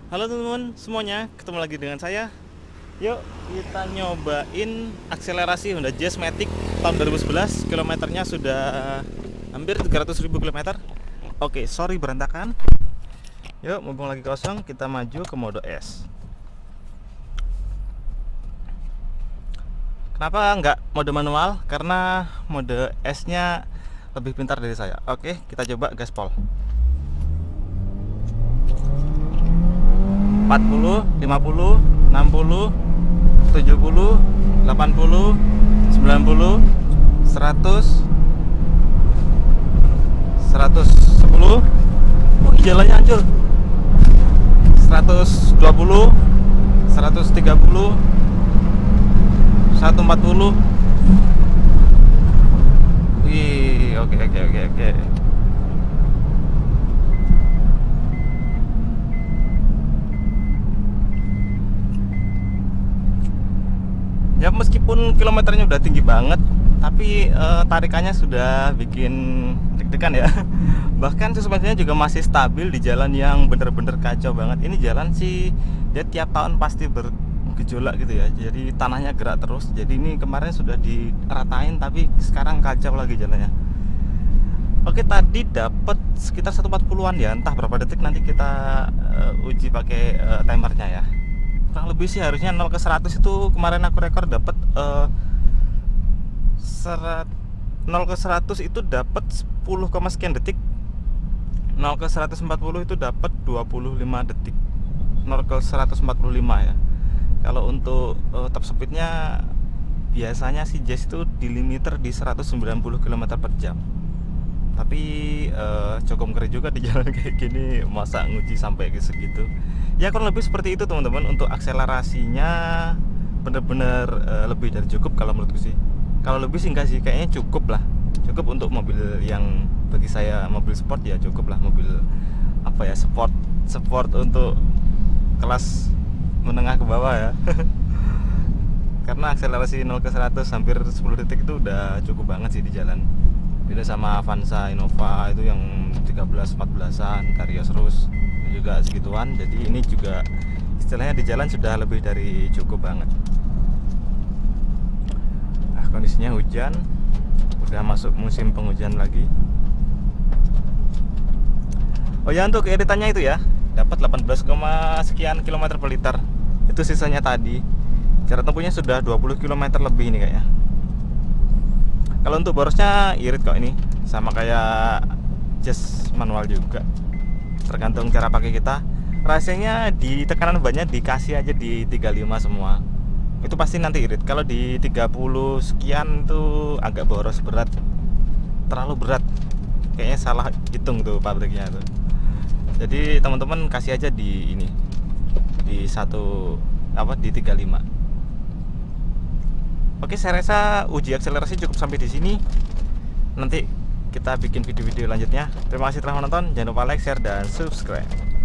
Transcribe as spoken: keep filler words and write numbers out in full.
Halo teman-teman semuanya, ketemu lagi dengan saya. Yuk kita nyobain akselerasi Honda Jazz Matic tahun dua ribu sebelas. Kilometernya sudah hampir tiga ratus ribu kilometer. Oke, sorry berantakan. Yuk, mumpung lagi kosong, kita maju ke mode S. Kenapa nggak mode manual? Karena mode S nya lebih pintar dari saya. Oke, kita coba gaspol. Empat puluh, lima puluh, enam puluh, tujuh puluh, delapan puluh, sembilan puluh, seratus, seratus sepuluh. Oh, jalannya hancur. Seratus dua puluh, seratus tiga puluh, seratus empat puluh. Wih, oke oke oke oke. Ya meskipun kilometernya udah tinggi banget, tapi uh, tarikannya sudah bikin deg-degan ya. Bahkan suspensinya juga masih stabil di jalan yang bener-bener kacau banget. Ini jalan sih dia tiap tahun pasti bergejolak gitu ya. Jadi tanahnya gerak terus. Jadi ini kemarin sudah diratain, tapi sekarang kacau lagi jalannya. Oke, tadi dapat sekitar seratus empat puluhan ya. Entah berapa detik nanti kita uh, uji pakai uh, timernya ya. Kurang lebih sih harusnya nol ke seratus itu kemarin aku rekor dapat uh, nol ke seratus itu dapat sepuluh, sekian detik. Nol ke seratus empat puluh itu dapat dua puluh lima detik. Nol ke seratus empat puluh lima ya. Kalau untuk uh, top speednya biasanya si Jazz itu di limiter di seratus sembilan puluh kilometer per jam. Tapi uh, cukup ngeri juga di jalan kayak gini, masa nguji sampai ke segitu. Ya kurang lebih seperti itu teman-teman. Untuk akselerasinya bener-bener uh, lebih dari cukup kalau menurutku sih. Kalau lebih sih enggak sih, kayaknya cukup lah. Cukup untuk mobil yang bagi saya mobil sport ya, cukup lah. Mobil apa ya, sport sport untuk kelas menengah ke bawah ya. Karena akselerasi nol ke seratus hampir sepuluh detik itu udah cukup banget sih di jalan. Beda sama Avanza Innova itu yang tiga belas empat belasan, Karya Serus juga segituan. Jadi ini juga istilahnya di jalan sudah lebih dari cukup banget. Nah, kondisinya hujan, udah masuk musim penghujan lagi. Oh ya, untuk iritannya itu ya dapat delapan belas, sekian kilometer per liter. Itu sisanya tadi. Jarak tempuhnya sudah dua puluh kilometer lebih ini kayaknya. Kalau untuk borosnya irit kok ini, sama kayak Jazz manual juga. Tergantung cara pakai kita. Rasanya di tekanan bannya dikasih aja di tiga puluh lima semua. Itu pasti nanti irit. Kalau di tiga puluh sekian tuh agak boros, berat. Terlalu berat. Kayaknya salah hitung tuh pabriknya tuh. Jadi teman-teman kasih aja di ini. Di satu apa di tiga puluh lima. Oke, saya rasa uji akselerasi cukup sampai di sini. Nanti kita bikin video-video lanjutnya. Terima kasih telah menonton. Jangan lupa like, share, dan subscribe.